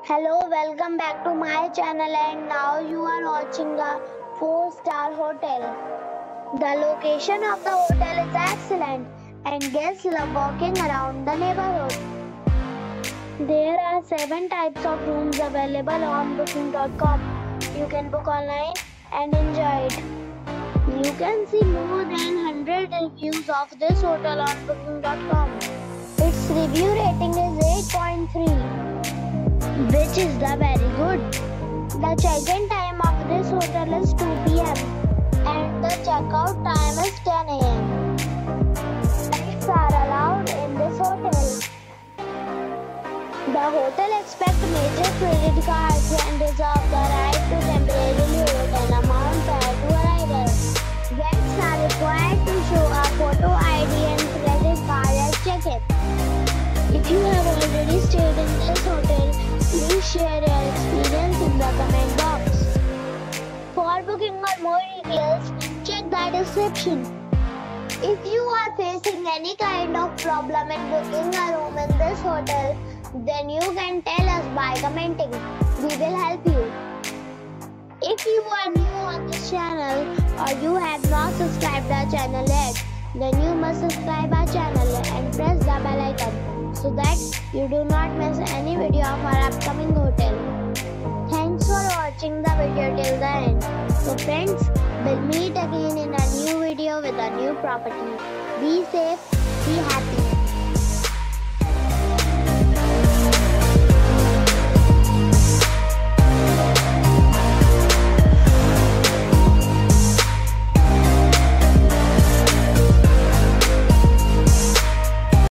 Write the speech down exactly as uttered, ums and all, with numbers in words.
Hello, welcome back to my channel, and now you are watching a four star hotel. The location of the hotel is excellent and guests love walking around the neighborhood. There are seven types of rooms available on booking dot com. You can book online and enjoy it. You can see more than one hundred reviews of this hotel on booking dot com. Its review rating is eight point three. Which is the very good. The check-in time of this hotel is two p m and the check-out time is ten a m Pets are allowed in this hotel. The hotel accepts major credit cards and reserves the right to temporarily hold an amount prior to arrival. Guests are required to show a photo I D and credit card at check-in. If you have already stayed in this hotel, please share your experience in the comment box. For booking or more details, check the description. If you are facing any kind of problem in booking a room in this hotel, then you can tell us by commenting. We will help you. If you are new on this channel or you have not subscribed our channel yet, then you must subscribe our channel and press the bell icon, so that you do not miss any video of our upcoming hotel. Thanks for watching the video till the end. So friends, we'll meet again in a new video with a new property. Be safe, be happy.